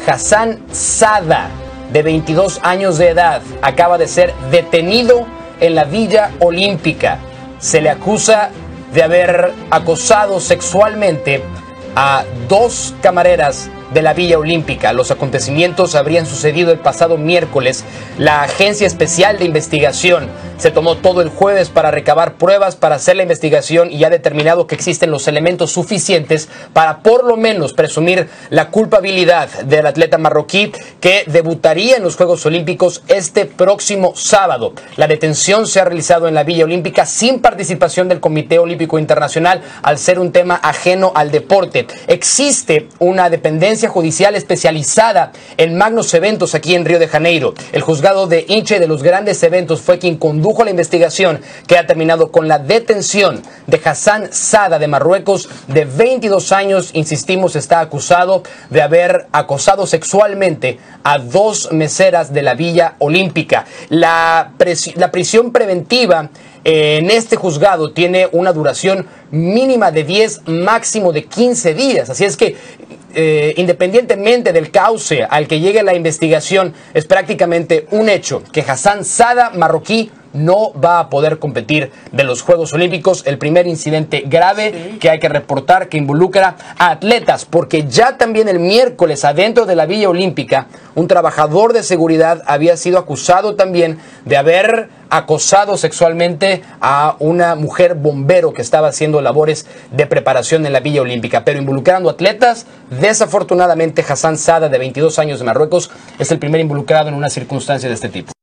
Hassan Sada, de 22 años de edad, acaba de ser detenido en la Villa Olímpica. Se le acusa de haber acosado sexualmente a 2 camareras de la Villa Olímpica. Los acontecimientos habrían sucedido el pasado miércoles. La Agencia Especial de Investigación se tomó todo el jueves para recabar pruebas, para hacer la investigación, y ha determinado que existen los elementos suficientes para por lo menos presumir la culpabilidad del atleta marroquí, que debutaría en los Juegos Olímpicos este próximo sábado. La detención se ha realizado en la Villa Olímpica sin participación del Comité Olímpico Internacional, al ser un tema ajeno al deporte. Existe una dependencia judicial especializada en magnos eventos aquí en Río de Janeiro. El juzgado de hinche de los grandes eventos fue quien condujo la investigación, que ha terminado con la detención de Hassan Sada, de Marruecos, de 22 años. Insistimos, está acusado de haber acosado sexualmente a 2 meseras de la Villa Olímpica. La prisión preventiva en este juzgado tiene una duración mínima de 10, máximo de 15 días. Así es que independientemente del cauce al que llegue la investigación, es prácticamente un hecho que Hassan Sada, marroquí, no va a poder competir de los Juegos Olímpicos. El primer incidente grave que hay que reportar, que involucra a atletas, porque ya también el miércoles, adentro de la Villa Olímpica, un trabajador de seguridad había sido acusado también de haber acosado sexualmente a una mujer bombero que estaba haciendo labores de preparación en la Villa Olímpica, pero involucrando atletas. Desafortunadamente, Hassan Sada, de 22 años, de Marruecos, es el primer involucrado en una circunstancia de este tipo.